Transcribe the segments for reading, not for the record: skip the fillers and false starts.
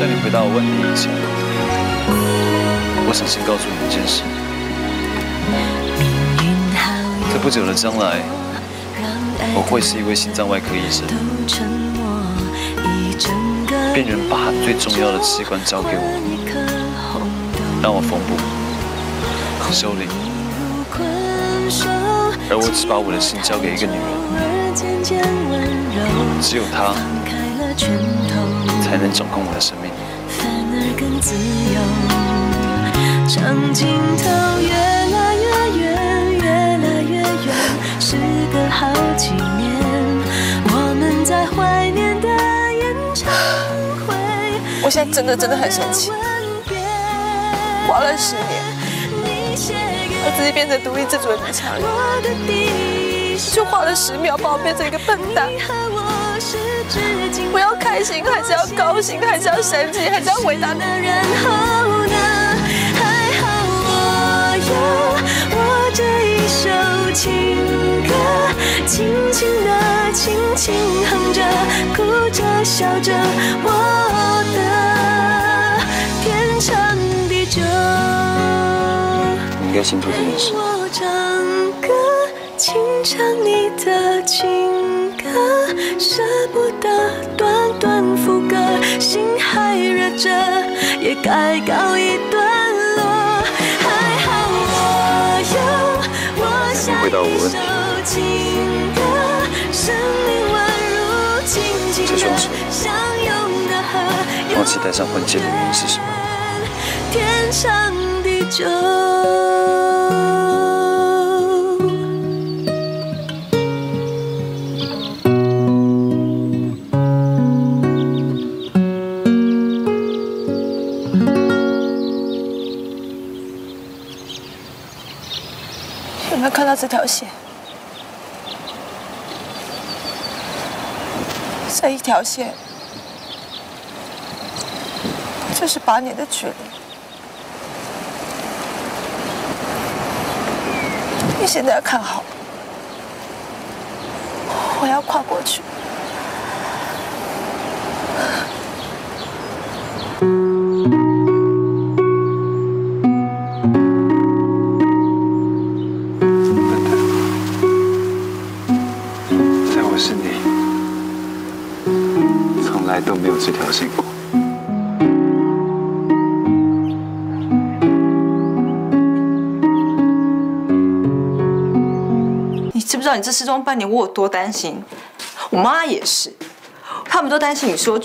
你回答我问题以前，我想先告诉你一件事：在不久的将来，我会是一位心脏外科医生。病人把最重要的器官交给我，让我缝补、修理，而我只把我的心交给一个女人，只有她才能掌控我的生命。长镜头越来越远，越来越远，时隔好几年，我们在怀念的演唱会。 我现在真的很生气，花了10年，把自己变成独立自主的女强人，就花了10秒把我变成一个笨蛋。我要开心，还是要高兴，还是要生气，还是要回答的人后呢？还好我这一首情歌，轻轻地，轻轻哼着，哭着笑着，我的天长地久。你应该清楚这件事。我唱歌，轻唱你的情歌，舍不得短短副歌，心还热着，也该告一段落。还好我想一首情歌，生命宛如静静的相拥的河， 帮我期待上婚戒的原因是什么？ 天长地久。有没有看到这条线？这一条线就是8年的距离。你现在要看好，我要跨过去。 都没有这条线过。 你知不知道你这失踪半年我有多担心？我妈也是，他们都担心你说。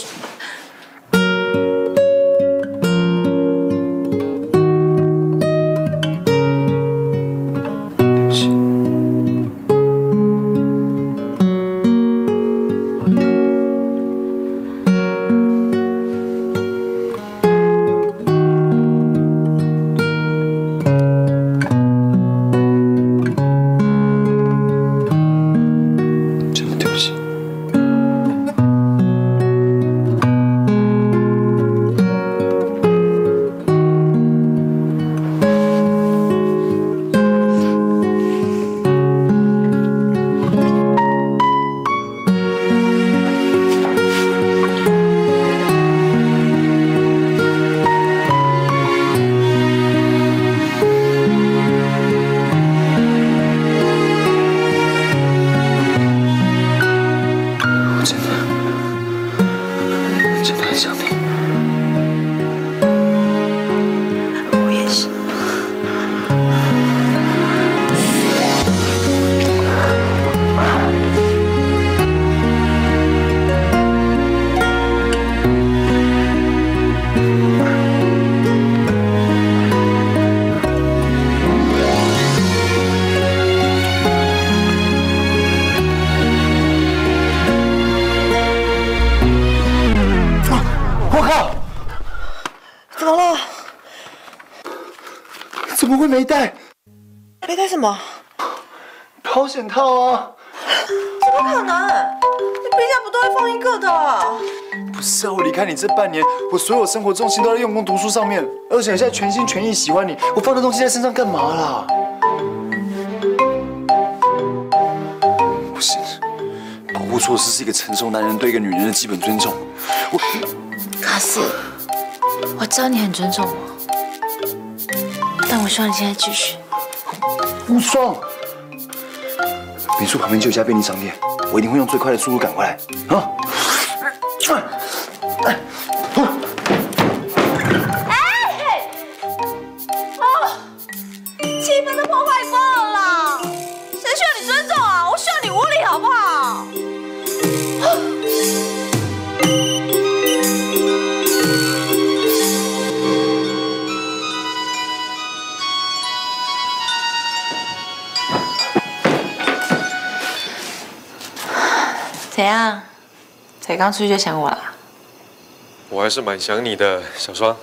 怎么会没带？ 没带什么？ 保险套啊！ 怎么可能？你冰箱不都会放一个的？ 不是啊，我离开你这半年，我所有生活重心都在用功读书上面，而且现在全心全意喜欢你，我放这东西在身上干嘛啦？不行，保护措施是一个成熟男人对一个女人的基本尊重。 可是， 我知道你很尊重我，但我希望你现在继续。 无双，民宿旁边就有一家便利商店，我一定会用最快的速度赶回来。啊！ 气氛都破坏爆了啦！谁需要你尊重啊？我需要你无理，好不好？ 怎样？才刚出去就想我了？ 我还是蛮想你的，小双。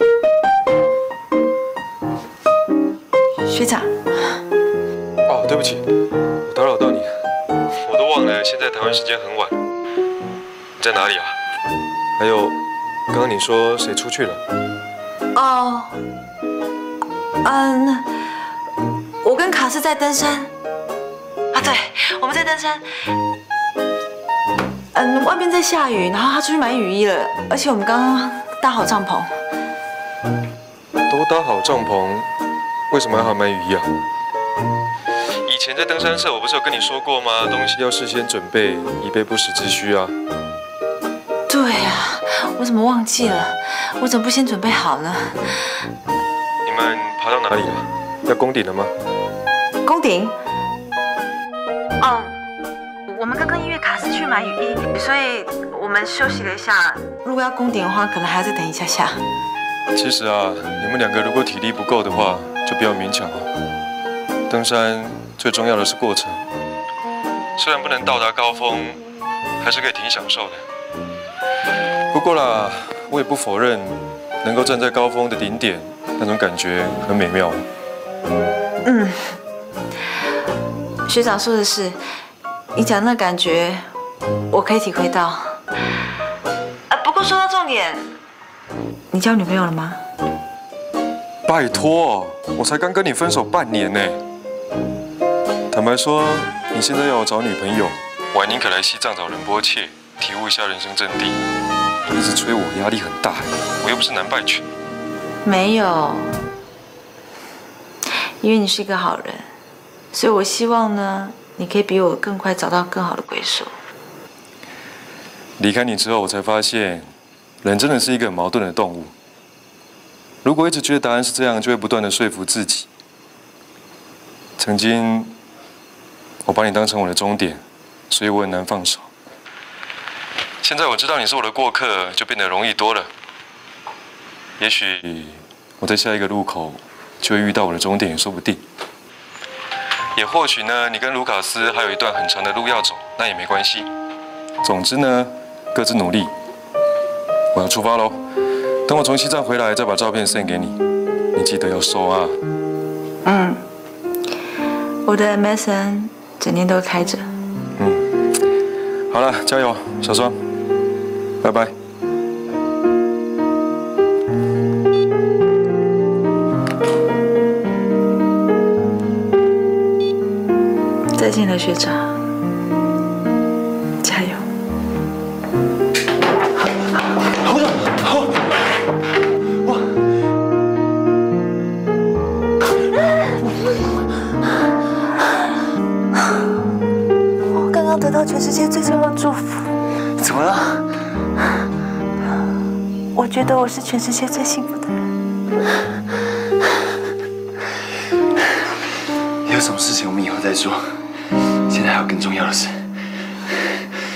学长。 哦，对不起，我打扰到你了，我都忘了现在台湾时间很晚。你在哪里啊？还有，刚刚你说谁出去了？ 哦，我跟卡斯在登山。啊，对，我们在登山。外面在下雨，然后他出去买雨衣了，而且我们刚刚搭好帐篷。 都搭好帐篷，为什么要买雨衣啊？以前在登山社，我不是有跟你说过吗？东西要事先准备，以备不时之需啊。 对啊，我怎么忘记了？我怎么不先准备好呢？ 你们爬到哪里了？要攻顶了吗？ 攻顶？我们刚跟音乐卡斯去买雨衣，所以我们休息了一下。如果要攻顶的话，可能还要再等一下下。 其实啊，你们两个如果体力不够的话，就不要勉强了。登山最重要的是过程，虽然不能到达高峰，还是可以挺享受的。不过啦，我也不否认，能够站在高峰的顶点，那种感觉很美妙。 学长说的是，你讲那感觉，我可以体会到。不过说到重点，你交女朋友了吗？ 拜托，我才刚跟你分手半年呢。坦白说，你现在要我找女朋友，我还宁可来西藏找仁波切，体悟一下人生真谛。你一直催我，压力很大，我又不是南拜群。 没有，因为你是一个好人，所以我希望呢，你可以比我更快找到更好的归宿。 离开你之后，我才发现，人真的是一个很矛盾的动物。如果一直觉得答案是这样，就会不断的说服自己。曾经，我把你当成我的终点，所以我很难放手。现在我知道你是我的过客，就变得容易多了。也许我在下一个路口就会遇到我的终点，也说不定。也或许呢，你跟卢卡斯还有一段很长的路要走，那也没关系。总之呢，各自努力。我要出发喽。等我从西藏回来，再把照片送给你，你记得要收啊。 我的 MSN 整天都开着。 好了，加油，小双，拜拜。 再见了，学长，加油！ 好的，好。哇！ 我刚刚得到全世界最重要的祝福。 怎么了？ 我觉得我是全世界最幸福的人。 有什么事情我们以后再说。现在还有更重要的事。